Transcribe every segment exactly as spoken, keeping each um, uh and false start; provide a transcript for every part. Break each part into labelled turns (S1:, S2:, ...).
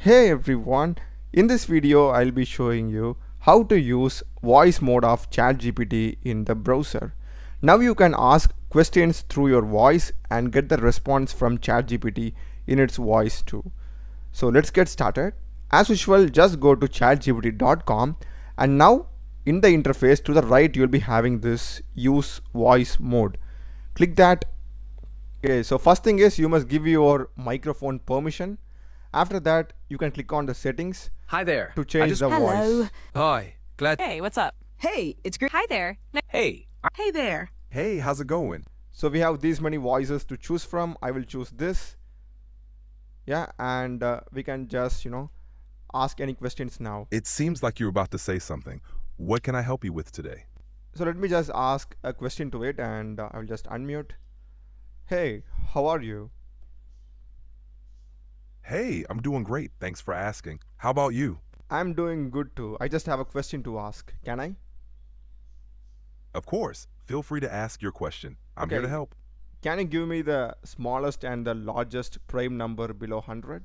S1: Hey everyone, in this video I'll be showing you how to use voice mode of ChatGPT in the browser. Now you can ask questions through your voice and get the response from ChatGPT in its voice too. So let's get started. As usual, just go to chat G P T dot com and now in the interface to the right you'll be having this use voice mode. Click that. Okay, so first thing is you must give your microphone permission. After that, you can click on the settings.
S2: Hi there.
S1: To change
S2: just,
S1: the
S3: Hello.
S1: voice.
S2: Hi. Glad.
S3: Hey, what's up?
S4: Hey, it's great.
S3: Hi there.
S2: Hey.
S3: Hey there.
S5: Hey, how's it going?
S1: So we have these many voices to choose from. I will choose this. Yeah, and uh, we can just, you know, ask any questions now.
S5: It seems like you're about to say something. What can I help you with today?
S1: So let me just ask a question to it and uh, I will just unmute. Hey, how are you?
S5: Hey, I'm doing great. Thanks for asking. How about you?
S1: I'm doing good too. I just have a question to ask. Can I?
S5: Of course. Feel free to ask your question. I'm here to
S1: Okay.
S5: help.
S1: Can you give me the smallest and the largest prime number below one hundred?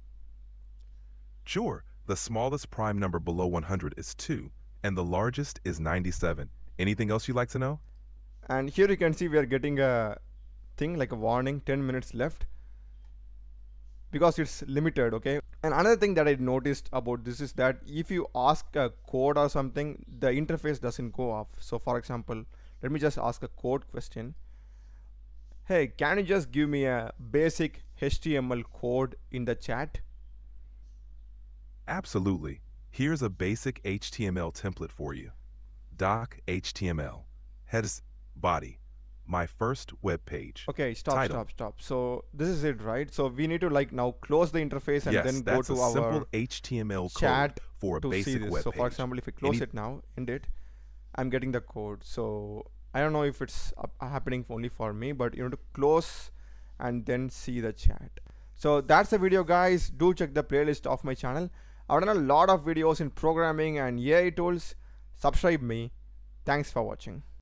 S5: Sure. The smallest prime number below one hundred is two, and the largest is ninety-seven. Anything else you'd like to know?
S1: And here you can see we are getting a thing like a warning, ten minutes left, because it's limited. Okay, and another thing that I noticed about this is that if you ask a code or something, the interface doesn't go off. So for example, let me just ask a code question. Hey, can you just give me a basic H T M L code in the chat?
S5: Absolutely. Here's a basic H T M L template for you. Doc H T M L. Headers, body. My first web page.
S1: Okay, stop,
S5: Title.
S1: stop, stop. So this is it, right? So we need to like now close the interface and
S5: yes,
S1: then go
S5: that's
S1: to
S5: a
S1: our
S5: simple H T M L
S1: chat
S5: code for a
S1: to see
S5: basic
S1: this.
S5: web
S1: So
S5: page.
S1: for example, if we close
S5: Any-
S1: it now, end it, I'm getting the code. So I don't know if it's up, happening only for me, but you know to close and then see the chat. So that's the video, guys. Do check the playlist of my channel. I've done a lot of videos in programming and A I tools. Subscribe me. Thanks for watching.